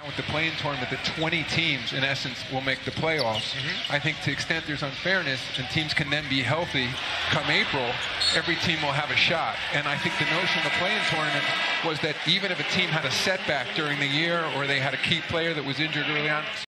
with the play-in tournament that 20 teams, in essence, will make the playoffs. I think to the extent there's unfairness and teams can then be healthy come April, every team will have a shot. And I think the notion of the play-in tournament was that even if a team had a setback during the year or they had a key player that was injured early on,